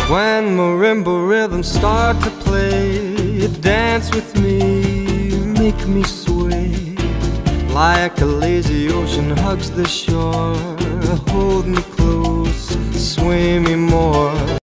When marimba rhythms start to play, dance with me, make me sway. Like a lazy ocean hugs the shore, hold me close, sway me more.